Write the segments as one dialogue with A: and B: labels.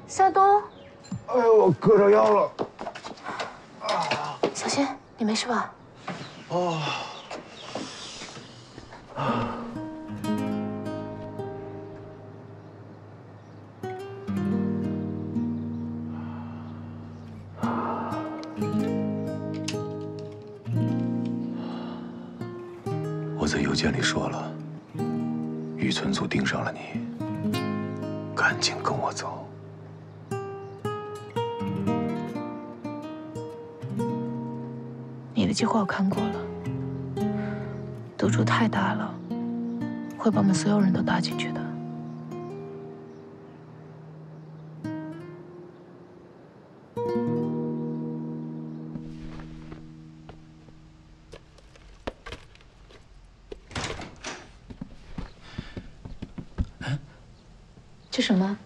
A: 夏冬，
B: 哎呦，我硌着腰了。
A: 小心，你没事吧？
B: 哦。
C: 我在邮件里说了，雨村组盯上了你，赶紧跟我走。
A: 你的计划我看过了，赌注太大了，会把我们所有人都搭进去的。这什么？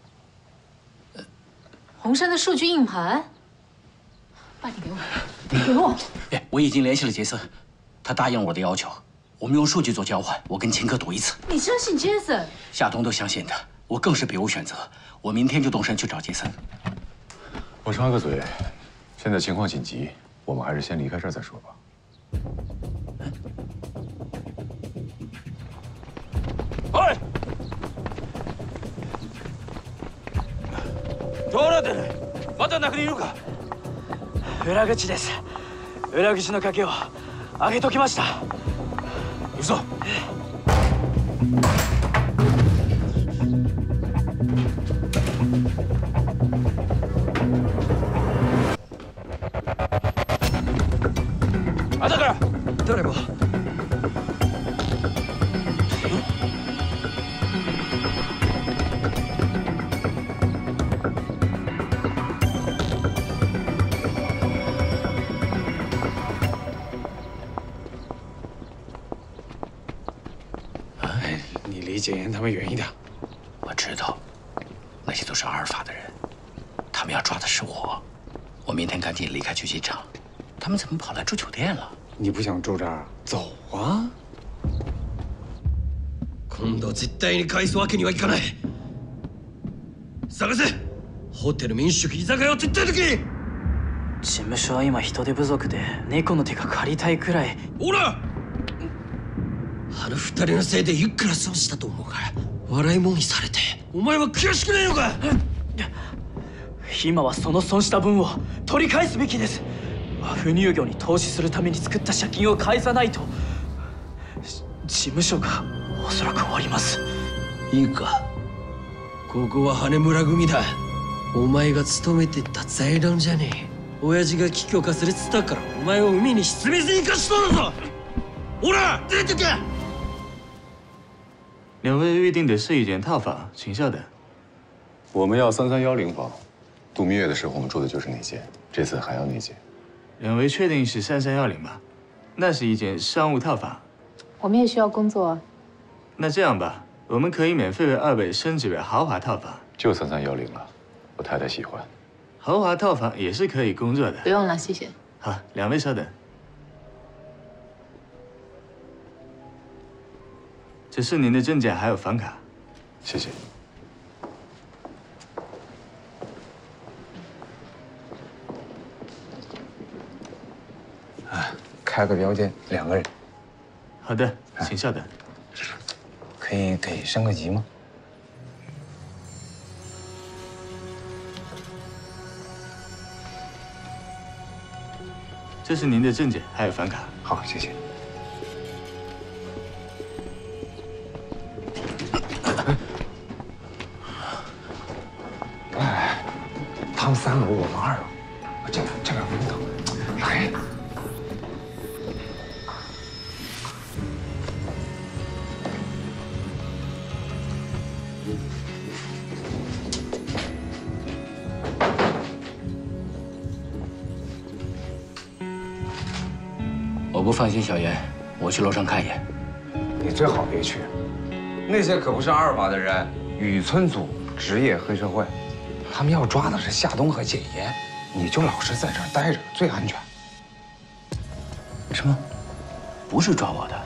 A: 红杉的数据硬盘。把你给我，给我！
D: 哎，我已经联系了杰森，他答应了我的要求，我们用数据做交换，我跟秦科赌一次。
A: 你相信杰森？
D: 夏冬都相信他，我更是别无选择。我明天就动身去找杰森。
C: 我插个嘴，现在情况紧急，我们还是先离开这儿再说吧。
E: おい！どうなってる？また中にいるか？
F: 裏口です。裏口の鍵を開けときました。
E: 嘘。あだから誰も。
B: 你离简言他们远一点。
D: 我知道，那些都是阿尔法的人，他们要抓的是我。我明天赶紧离开狙击场。他们怎么跑来住酒店了？
B: 你不想住这儿？走啊！
E: 今度絶対に返すわけにはいかない。探せ！ホテル民宿居酒屋を徹底的に。
F: 事務所は今人手不足で猫の手が借りたいくらい。
E: ほら！あの二人のせいでいくら損したと思うか。笑いもんにされてお前は悔しくないのか。
F: 今はその損した分を取り返すべきです。和風乳業に投資するために作った借金を返さないと事務所がおそらく終わります。
E: いいか、ここは羽村組だ。お前が勤めてた財団じゃねえ。親父が危居化するっつったからお前を海に沈めずに生かしたんだぞ。ほら出てけ。
G: 两位预定的是一间套房，请稍等。
C: 我们要3310房，度蜜月的时候我们住的就是那间，这次还要那间。
G: 两位确定是3310吗？那是一间商务套房。
A: 我们也需要工作啊。
G: 那这样吧，我们可以免费为2位升级为豪华套房。
C: 就3310了，我太太喜欢。
G: 豪华套房也是可以工作的。
A: 不用了，谢谢。
G: 好，两位稍等。这是您的证件还有房卡。
C: 谢谢。
B: 开个标间，2个人。
G: 好的，请稍等。
B: 可以给升个级吗？
G: 这是您的证件还有房卡。
B: 好，谢谢。哎，他们3楼，我们2楼。这边不用等，来。
D: 我不放心小严，我去楼上看一眼。
B: 你最好别去，那些可不是阿尔法的人，雨村组职业黑社会，他们要抓的是夏冬和简言，你就老实在这儿待着，最安全。
D: 什么？不是抓我的？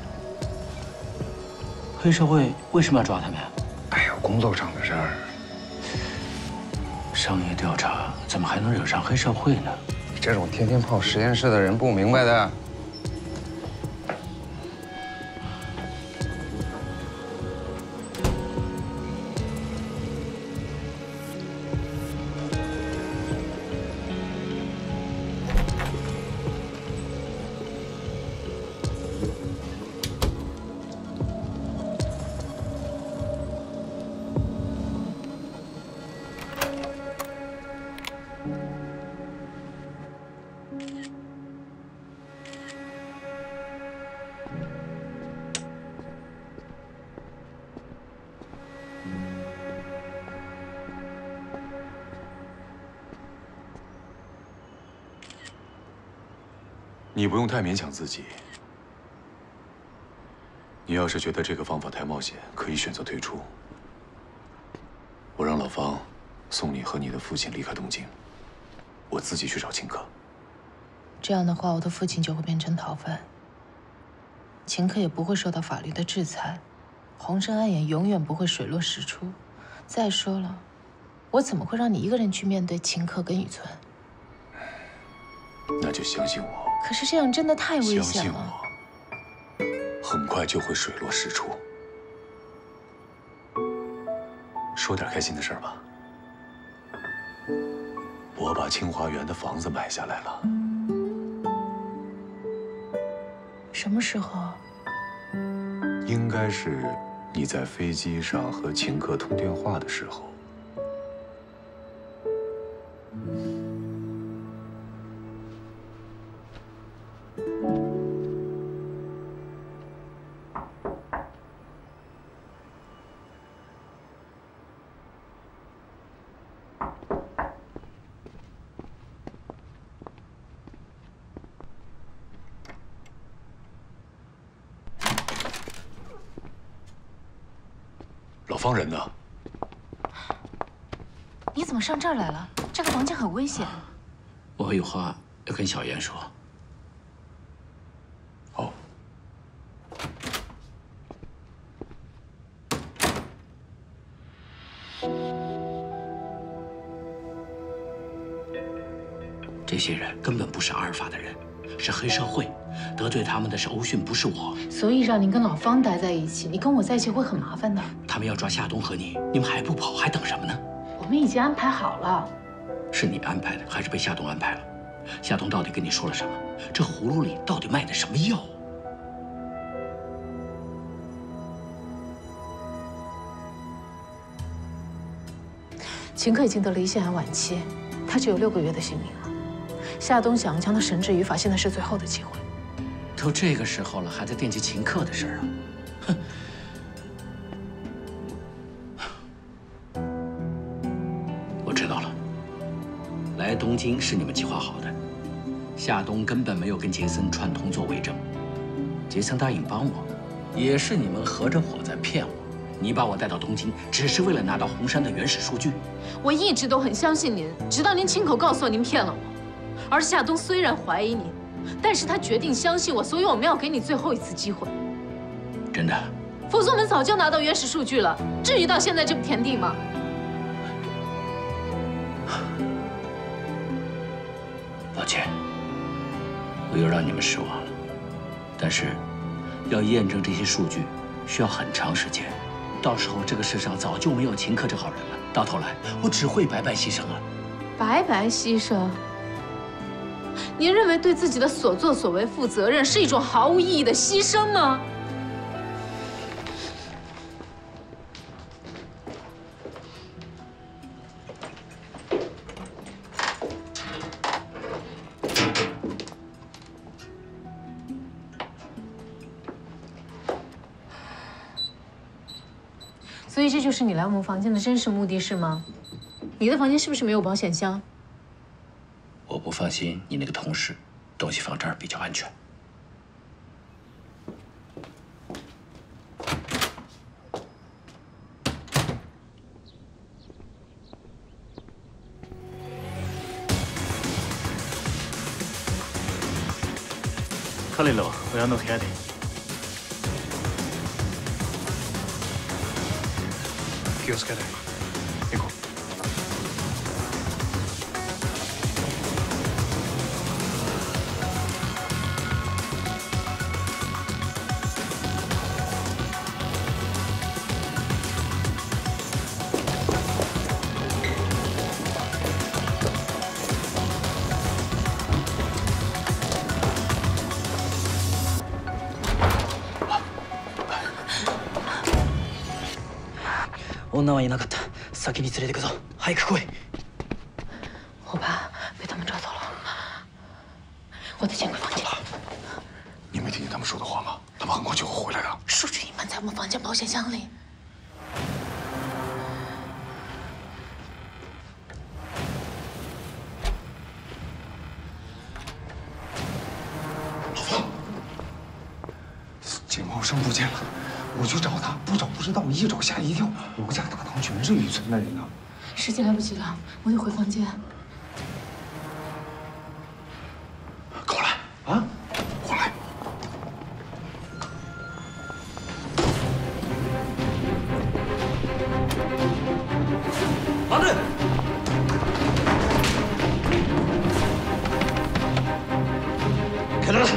D: 黑社会为什么要抓他们呀？
B: 哎呀，工作上的事儿。
D: 商业调查怎么还能惹上黑社会呢？
B: 你这种天天泡实验室的人不明白的。
C: 你不用太勉强自己。你要是觉得这个方法太冒险，可以选择退出。我让老方送你和你的父亲离开东京，我自己去找秦可。
A: 这样的话，我的父亲就会变成逃犯，秦可也不会受到法律的制裁，洪生案也永远不会水落石出。再说了，我怎么会让你一个人去面对秦可跟雨村？
C: 那就相信我。
A: 可是这样真的太危险了。
C: 相信我，很快就会水落石出。说点开心的事儿吧。我把清华园的房子买下来了。
A: 什么时候？
C: 应该是你在飞机上和秦可通电话的时候。老方人呢？
A: 你怎么上这儿来了？这个房间很危险。
D: 我有话要跟小妍说。
C: 哦。
D: 这些人根本不是阿尔法的人，是黑社会。得罪他们的是欧迅，不是我。
A: 所以让您跟老方待在一起，你跟我在一起会很麻烦的。
D: 他们要抓夏冬和你，你们还不跑，还等什么呢？
A: 我们已经安排好了。
D: 是你安排的，还是被夏冬安排了？夏冬到底跟你说了什么？这葫芦里到底卖的什么药？
A: 秦可已经得了胰腺癌晚期，他只有6个月的性命了。夏冬想要将他绳之于法，现在是最后的机会。
D: 都这个时候了，还在惦记秦可的事儿啊！哼！我知道了，来东京是你们计划好的。夏冬根本没有跟杰森串通做伪证，杰森答应帮我，也是你们合着伙在骗我。你把我带到东京，只是为了拿到红杉的原始数据。
A: 我一直都很相信您，直到您亲口告诉我您骗了我。而夏冬虽然怀疑你，但是他决定相信我，所以我们要给你最后一次机会。
D: 真的？
A: 否则我们早就拿到原始数据了，至于到现在这步田地吗？
D: 抱歉，我又让你们失望了。但是，要验证这些数据，需要很长时间。到时候这个世上早就没有秦可这号人了，到头来我只会白白牺牲了。
A: 白白牺牲？您认为对自己的所作所为负责任是一种毫无意义的牺牲吗？所以这就是你来我们房间的真实目的是吗？你的房间是不是没有保险箱？
D: 我不放心你那个同事，东西放这儿比较安全。
G: 彼らは親の部屋で。気をつけて。行こう。
F: 女はいなかった。先に連れてくぞ。早く来い。
A: 我爸被他们抓走了，我得先回房间。
C: 你没听见他们说的话吗？他们很快就会回来的。
A: 数据隐瞒在我们房间保险箱里。
B: 老方，金茂生不见了，我去找他，不找不知道，一找吓一跳。楼下大堂全是雨村的人呢。
A: 时间来不及了，我得回房间。
C: 跟我来
B: 啊！
C: 过来。
E: 待て！开灯！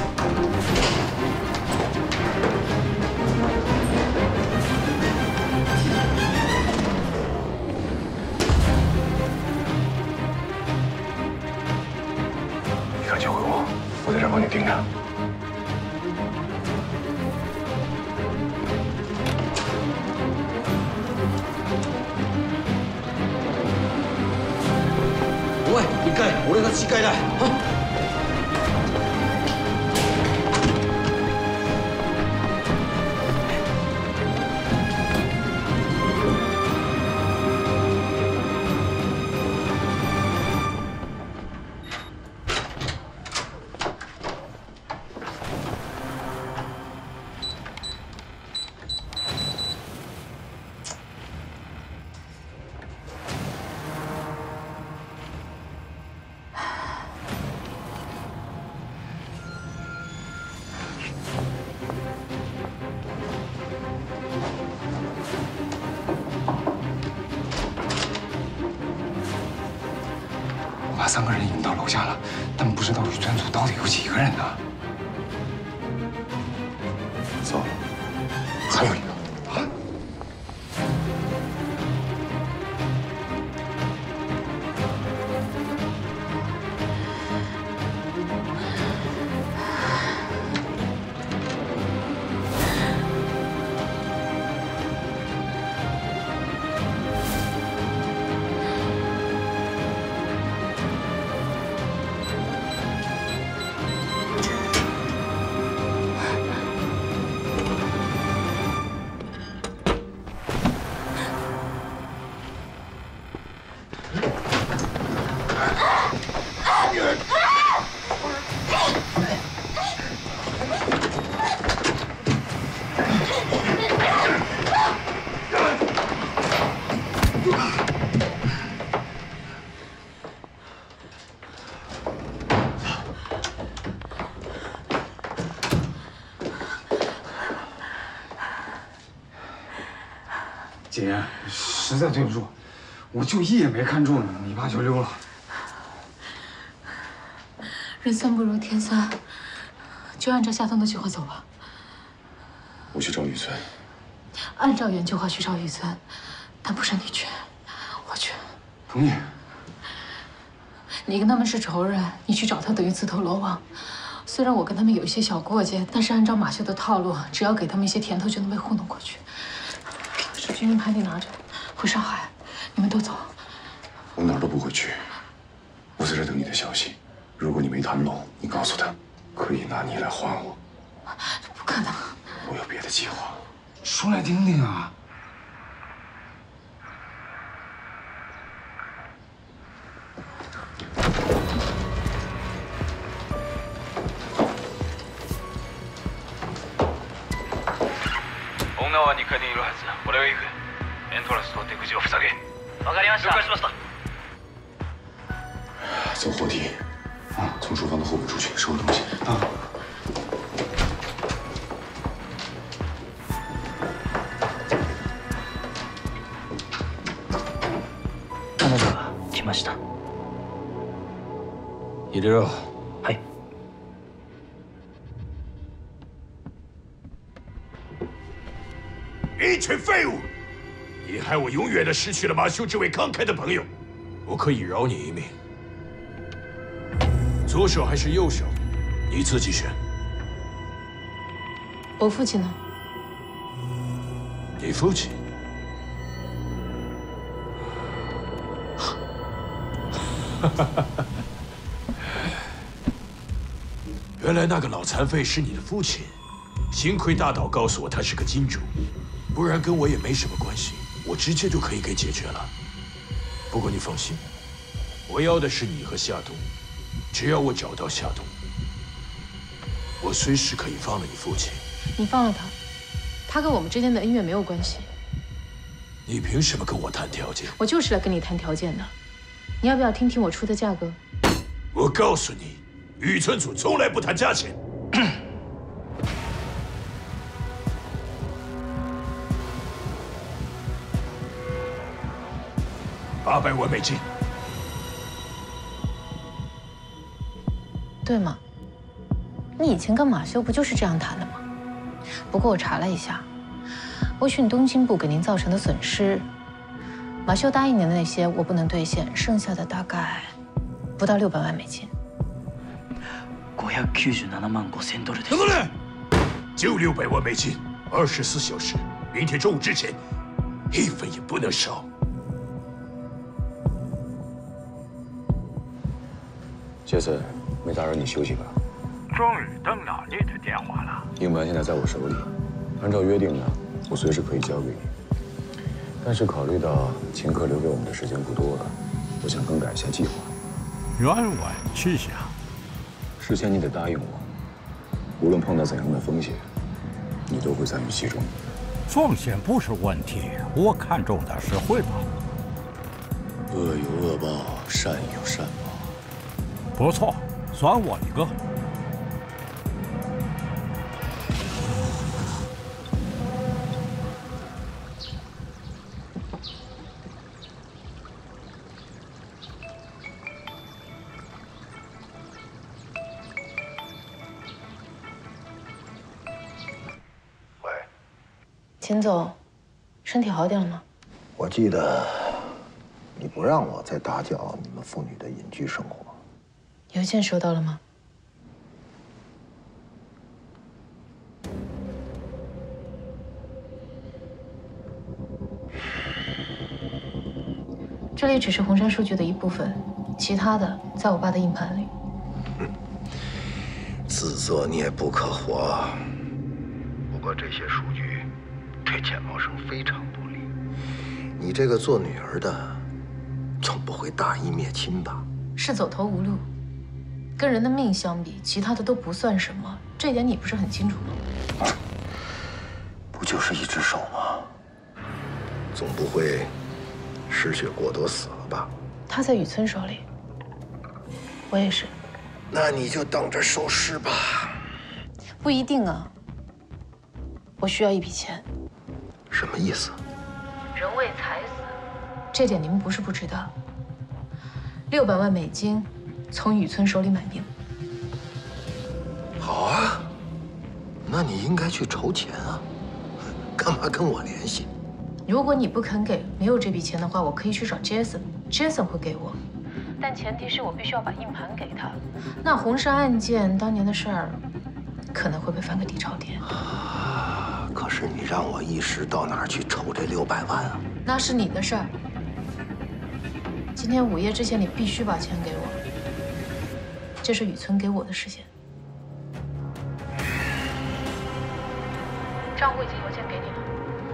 C: 你赶紧回屋，我在这帮你盯着。
E: おい、一回俺が次回だ。は？
B: 我把3个人引到楼下了，但不知道雨村组到底有几个人呢？
C: 糟了，还有一个。
B: 啊！姐，实在对不住，我就一眼没看住你，你爸就溜了。
A: 人算不如天算，就按照夏冬的计划走吧。
C: 我去找雨村。
A: 按照原计划去找雨村，但不是你去，我去。
B: 同意。
A: 你跟他们是仇人，你去找他等于自投罗网。虽然我跟他们有一些小过节，但是按照马修的套路，只要给他们一些甜头，就能被糊弄过去。是军人牌你拿着，回上海，你们都走。
C: 我哪儿都不会去，我在这等你的消息。如果你没谈拢，你告诉他，可以拿你来还我。
A: 不可能。
C: 我有别的计划。
B: 说来听听啊。
H: 女は2階にいるはず。俺が行く。エントランスと出口を塞げ。わかりました。了解しました。
C: 走货梯，从厨房的后门出去收东西。
B: 啊。
F: 彼女が来ました。
E: 入れろ。
F: はい。
I: 一群废物！你害我永远的失去了马修这位慷慨的朋友。我可以饶你一命，左手还是右手，你自己选。
A: 我父亲呢？
I: 你父亲？ 原来那个老残废是你的父亲，幸亏大岛告诉我他是个金主，不然跟我也没什么关系，我直接就可以给解决了。不过你放心，我要的是你和夏冬，只要我找到夏冬，我随时可以放了你父亲。
A: 你放了他，他跟我们之间的恩怨没有关系。
I: 你凭什么跟我谈条件？
A: 我就是来跟你谈条件的。你要不要听听我出的价格？
I: 我告诉你，宇村组从来不谈价钱。800万美金。
A: 对吗？你以前跟马修不就是这样谈的吗？不过我查了一下，欧讯东京部给您造成的损失，马修答应您的那些我不能兑现，剩下的大概不到600万美金。
F: 597万5000ドルです。
I: 等等嘞，就600万美金，24小时，明天中午之前，1分也不能少。
C: 杰森，没打扰你休息吧？
H: 终于等到你的电话了。
C: 硬盘现在在我手里，按照约定呢，我随时可以交给你。但是考虑到秦克留给我们的时间不多了，我想更改一下计划。
J: 愿闻其详。
C: 事先你得答应我，无论碰到怎样的风险，你都会参与其中。
J: 风险不是问题，我看重的是回报。
C: 恶有恶报，善有善报。
J: 不错，算我一个。
K: 喂，
A: 秦总，身体好点了吗？
K: 我记得你不让我再打搅你们父女的隐居生活。
A: 邮件收到了吗？这里只是红杉数据的一部分，其他的在我爸的硬盘里。
K: 自作孽不可活。不过这些数据对简茂生非常不利。你这个做女儿的，总不会大义灭亲吧？
A: 是走投无路。跟人的命相比，其他的都不算什么，这点你不是很清楚吗？
K: 不就是一只手吗？总不会失血过多死了吧？
A: 他在宇村手里，我也是。
K: 那你就等着收尸吧。
A: 不一定啊，我需要一笔钱。
K: 什么意思？
A: 人为财死，这点你们不是不知道。600万美金。从宇村手里买命。
K: 好啊，那你应该去筹钱啊，干嘛跟我联系？
A: 如果你不肯给，没有这笔钱的话，我可以去找 Jason 会给我，但前提是我必须要把硬盘给他。那红杉案件当年的事儿，可能会被翻个底朝天。
K: 可是你让我一时到哪儿去筹这600万啊？
A: 那是你的事儿。今天午夜之前，你必须把钱给我。这是宇村给我的时间，账户已经邮件给你了。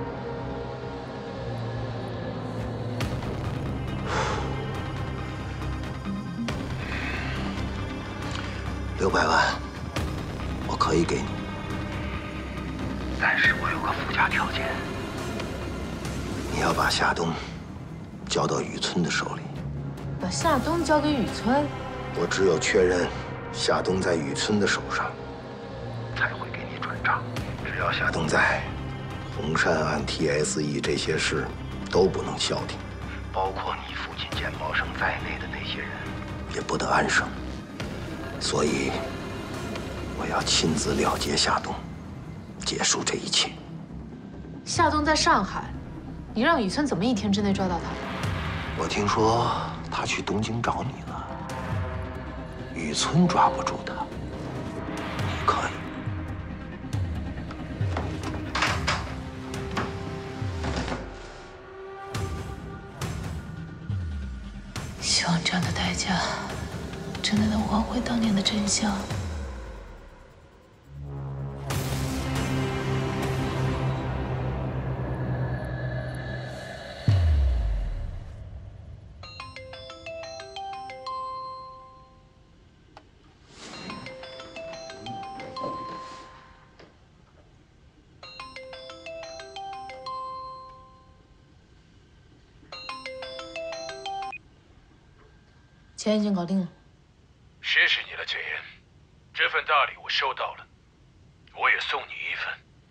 K: 600万，我可以给你，但是我有个附加条件，你要把夏冬交到宇村的手里。
A: 把夏冬交给宇村？
K: 我只有确认夏冬在宇村的手上，才会给你转账。只要夏冬在，红杉案、TSE 这些事都不能消停，包括你父亲简茂生在内的那些人也不得安生。所以，我要亲自了结夏冬，结束这一切。
A: 夏冬在上海，你让宇村怎么1天之内抓到他？
K: 我听说他去东京找你了。宇村抓不住他，你可以。
A: 希望这样的代价还回当年的真相。钱已经搞定了。
I: 谢谢你了，简言。这份大礼我收到了，我也送你一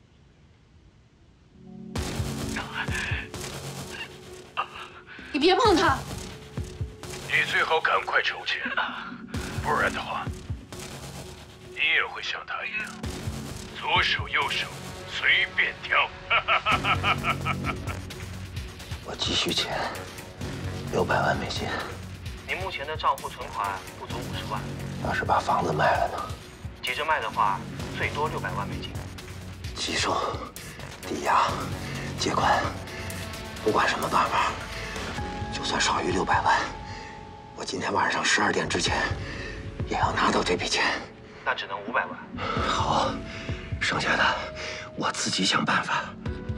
I: 份。
A: 你别碰他！
I: 你最好赶快筹钱，不然的话，你也会像他一样，左手右手随便挑。
K: 我急需钱，600万美金。
L: 您目前的账户存款不足50万。
K: 要是把房子卖了呢？
L: 急着卖的话，最多600万美金。
K: 起诉、抵押、借款，不管什么办法，就算少于600万，我今天晚上12点之前也要拿到这笔钱。
L: 那只能500万。
K: 好，剩下的我自己想办法。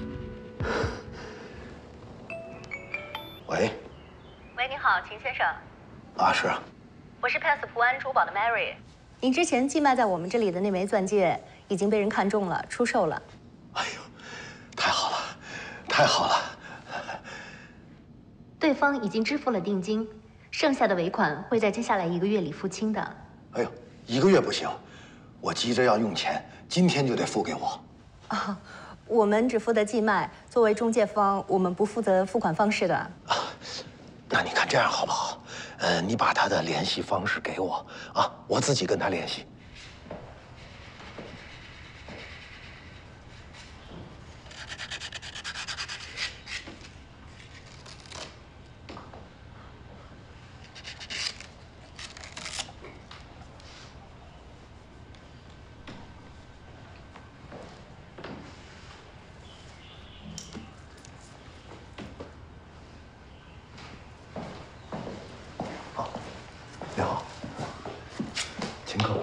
K: 喂。
M: 喂，你好，秦先生。
K: 啊，是啊。
M: 我是 Pass 普安珠宝的 Mary。您之前寄卖在我们这里的那枚钻戒已经被人看中了，出售了。
K: 哎呦，太好了，太好了！
M: 对方已经支付了定金，剩下的尾款会在接下来1个月里付清的。
K: 哎呦，1个月不行，我急着要用钱，今天就得付给我。
M: 啊，我们只负责寄卖，作为中介方，我们不负责付款方式的。
K: 啊，那你看这样好不好？你把他的联系方式给我啊，我自己跟他联系。你好，请客。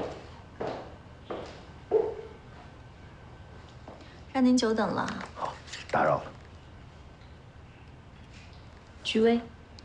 N: 让您久等了。
K: 好，打扰了。
N: 徐威，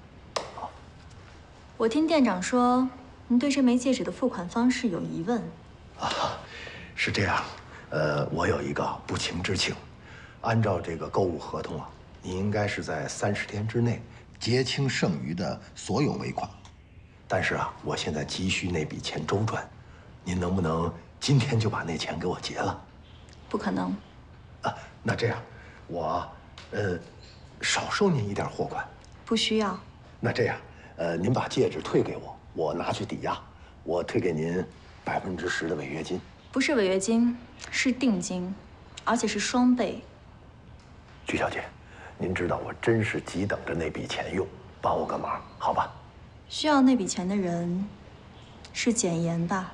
N: 我听店长说，您对这枚戒指的付款方式有疑问。
K: 啊，是这样，我有一个不情之请，按照这个购物合同啊，你应该是在30天之内结清剩余的所有尾款。但是啊，我现在急需那笔钱周转，您能不能今天就把那钱给我结了？
N: 不可能。
K: 啊，那这样，我少收您一点货款。
N: 不需要。
K: 那这样，您把戒指退给我，我拿去抵押，我退给您10%的违约金。
N: 不是违约金，是定金，而且是双倍。
K: 鞠小姐，您知道我真是急等着那笔钱用，帮我个忙，好吧？
N: 需要那笔钱的人是简言吧？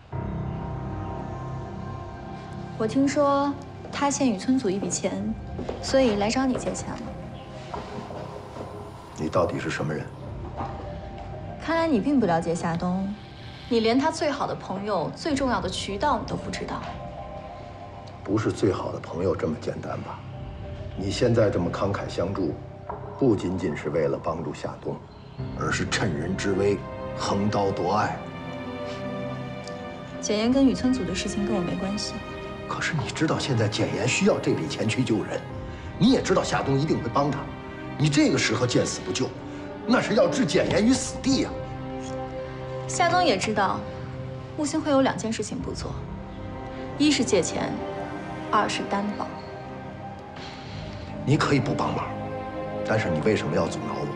N: 我听说他欠雨村组一笔钱，所以来找你借钱了。
K: 你到底是什么人？
N: 看来你并不了解夏冬，你连他最好的朋友、最重要的渠道你都不知道。
K: 不是最好的朋友这么简单吧？你现在这么慷慨相助，不仅仅是为了帮助夏冬，而是趁人之危，横刀夺爱。
N: 简言跟雨村组的事情跟我没关系。
K: 可是你知道现在简言需要这笔钱去救人，你也知道夏冬一定会帮他，你这个时候见死不救，那是要置简言于死地呀。
N: 夏冬也知道，木星会有2件事情不做，一是借钱，2是担保。
K: 你可以不帮忙，但是你为什么要阻挠我？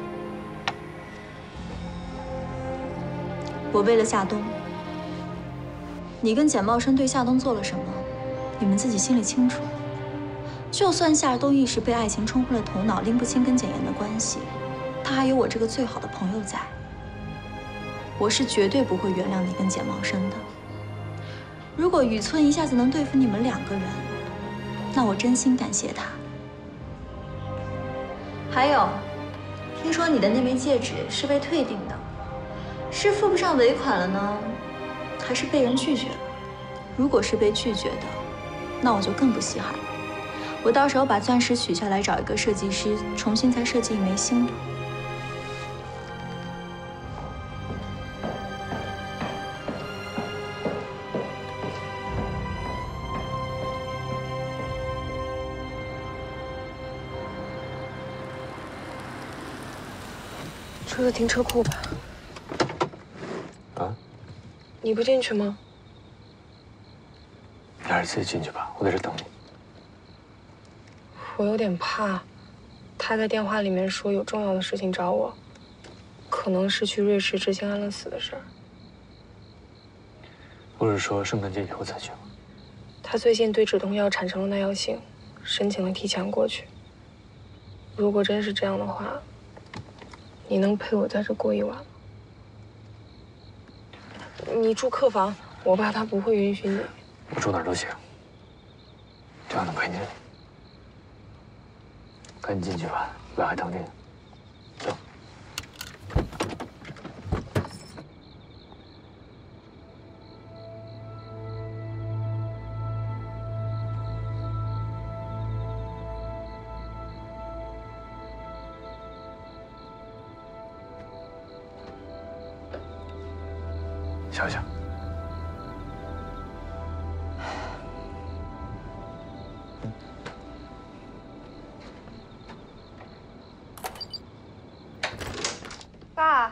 N: 我为了夏冬。你跟简茂生对夏冬做了什么，你们自己心里清楚。就算夏冬一时被爱情冲昏了头脑，拎不清跟简言的关系，他还有我这个最好的朋友在。我是绝对不会原谅你跟简茂生的。如果雨村一下子能对付你们2个人，那我真心感谢他。还有，听说你的那枚戒指是被退订的，是付不上尾款了呢， 还是被人拒绝了？如果是被拒绝的，那我就更不稀罕了。我到时候把钻石取下来，找一个设计师重新再设计一枚新的。
O: 车子停车库吧。
P: 啊？
O: 你不进去吗？
P: 你还是自己进去吧，我在这等你。
O: 我有点怕，他在电话里面说有重要的事情找我，可能是去瑞士执行安乐死的事儿。
P: 不是说圣诞节以后再去吗？
O: 他最近对止痛药产生了耐药性，申请了提前过去。如果真是这样的话，你能陪我在这过一晚吗？你住客房，我怕他不会允许你。
P: 我住哪儿都行，只要能陪你。赶紧进去吧，外还等你呢。走。想想。
O: 爸。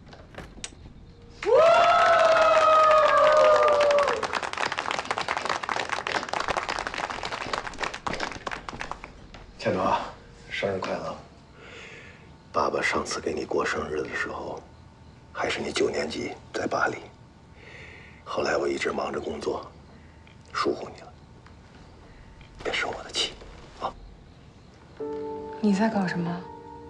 K: 千朵，生日快乐！爸爸上次给你过生日的时候，还是你9年级在巴黎。后来我一直忙着工作，疏忽你了，别生我的气啊！
O: 你在搞什么？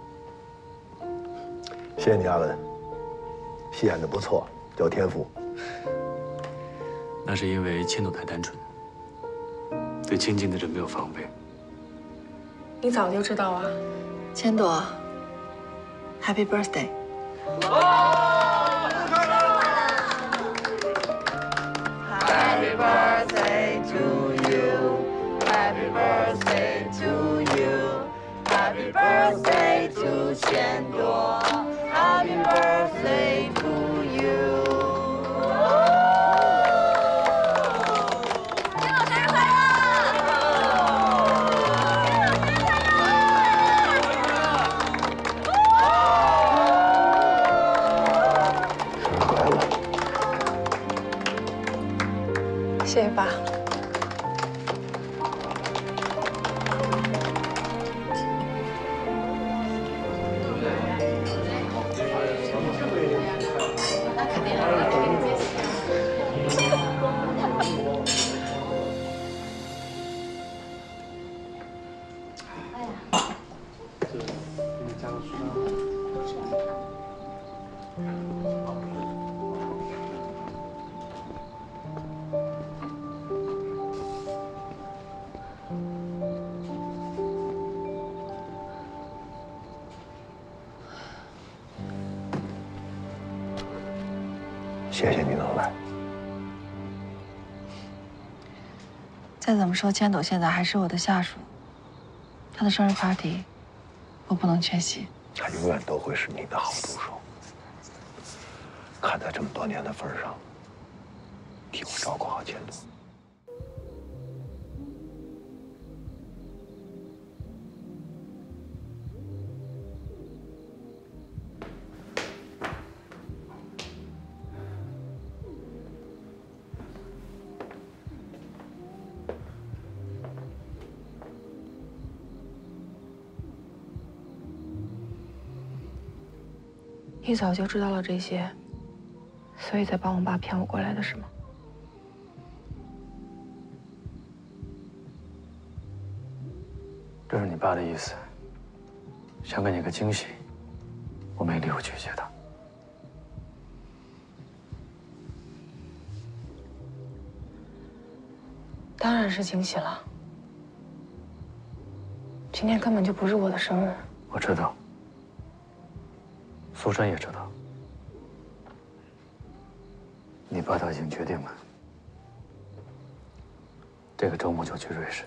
K: 谢谢你，阿文，戏演的不错，有天赋。
P: 那是因为千朵太单纯，对亲近的人没有防备。
O: 你早就知道啊。
A: 千朵 ，Happy Birthday！
Q: Happy birthday to you. Happy birthday to you. Happy birthday to 千朵。Happy birthday to you. 千朵生日快
O: 乐！谢谢爸。
K: 谢谢你能来。
A: 再怎么说，千朵现在还是我的下属，她的生日 party， 我不能缺席。
K: 他永远都会是你的好助手。看在这么多年的份上，替我照顾好千朵。
O: 你早就知道了这些，所以才帮我爸骗我过来的是吗？
P: 这是你爸的意思，想给你个惊喜，我没理由拒绝他。
O: 当然是惊喜了。今天根本就不是我的生日。
P: 我知道。苏珊也知道，你爸他已经决决定了，这个周末就去瑞士。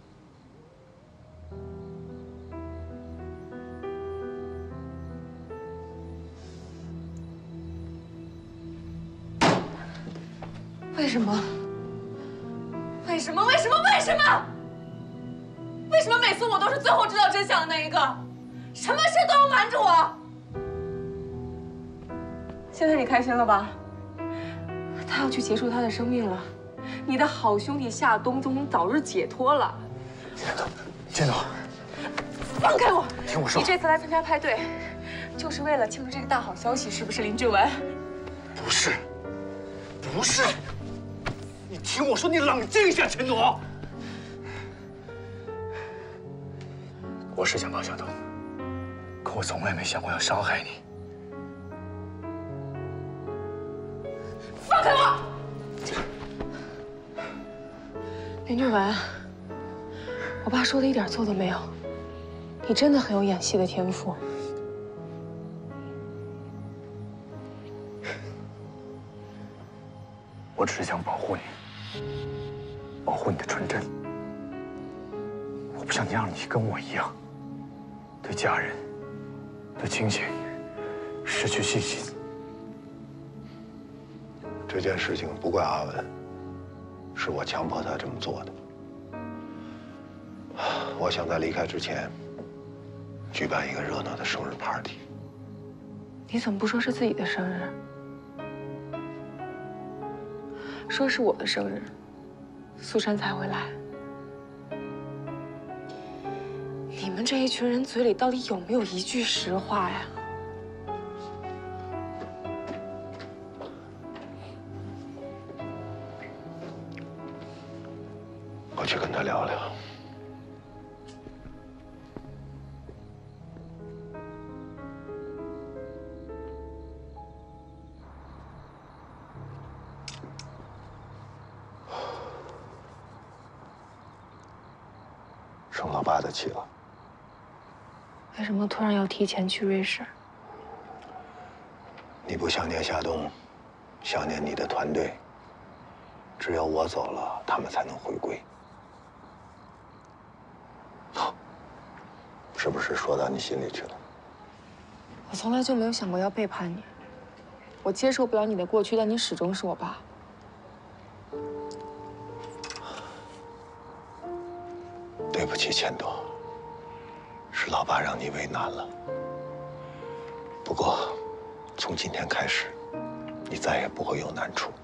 O: 为什么？为什么？为什么？为什么？为什么每次我都是最后知道真相的那一个？什么事都要瞒着我？现在你开心了吧？他要去结束他的生命了，你的好兄弟夏冬都能早日解脱了。
P: 剑总，
O: 放开我！
P: 听我说，
O: 你这次来参加派对，就是为了庆祝这个大好消息，是不是林俊文？
P: 不是，不是。你听我说，你冷静一下，陈总。我是想帮夏冬，可我从来没想过要伤害你。
O: 放开我！林俊文，我爸说的一点错都没有，你真的很有演戏的天赋。
P: 我只是想保护你，保护你的纯真。我不想让你跟我一样，对家人、对亲情失去信心。
K: 这件事情不怪阿文，是我强迫他这么做的。我想在离开之前，举办一个热闹的生日 party。
O: 你怎么不说是自己的生日？说是我的生日，苏珊才会来。你们这一群人嘴里到底有没有一句实话呀？
K: 我去跟他聊聊。生老爸的气了。
O: 为什么突然要提前去瑞士？
K: 你不想念夏冬，想念你的团队。只有我走了，他们才能回归。是不是说到你心里去了？
O: 我从来就没有想过要背叛你。我接受不了你的过去，但你始终是我爸。
K: 对不起，千朵，是老爸让你为难了。不过，从今天开始，你再也不会有难处。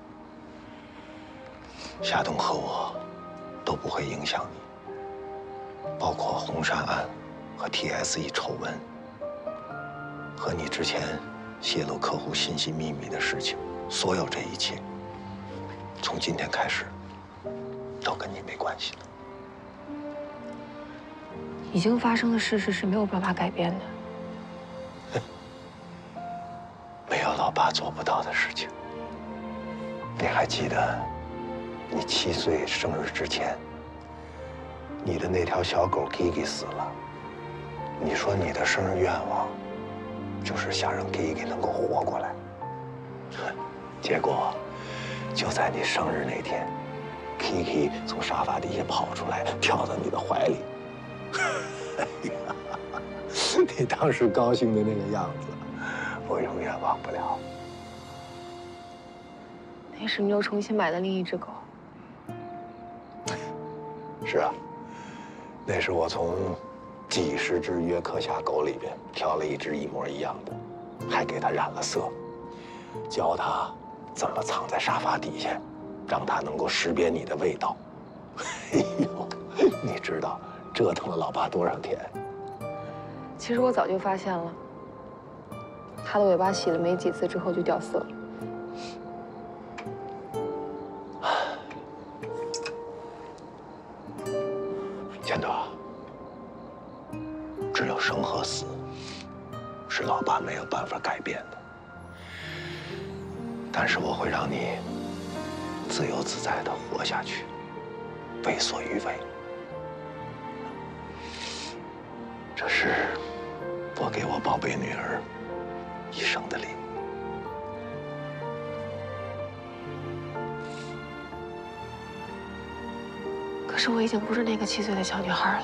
K: 夏冬和我都不会影响你，包括红杉案和 TSE 丑闻，和你之前泄露客户信息秘密的事情，所有这一切，从今天开始，都跟你没关系了。
O: 已经发生的事实是没有办法改变的。
K: 没有老爸做不到的事情。你还记得，你7岁生日之前，你的那条小狗 Kiki 死了。你说你的生日愿望，就是想让 Kiki 能够活过来。结果，就在你生日那天 ，Kiki 从沙发底下跑出来，跳到你的怀里。哎呀，你当时高兴的那个样子，我永远忘不了。
O: 那是你又重新买的另一只狗。
K: 是啊，那是我从几十只约克夏狗里边挑了一只一模一样的，还给它染了色，教它怎么藏在沙发底下，让它能够识别你的味道。哎呦，你知道折腾了老爸多少天？
O: 其实我早就发现了，它的尾巴洗了没几次之后就掉色了。
K: 千朵，只有生和死是老爸没有办法改变的，但是我会让你自由自在地活下去，为所欲为。这是我给我宝贝女儿一生的礼物。
O: 可是我已经不是那个7岁的小女孩了。